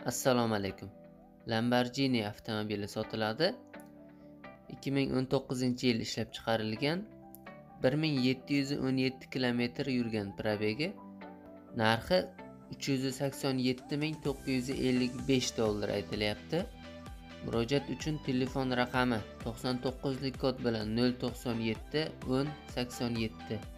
Assalomu alaykum. Lamborghini avtomobili sotiladi. 2019-yil ishlab chiqarilgan, 1717 kilometr yurgan probegi, narxi $387.955 aytilyapti. Murojaat uchun telefon raqami 99 kod bilan 097 10 87.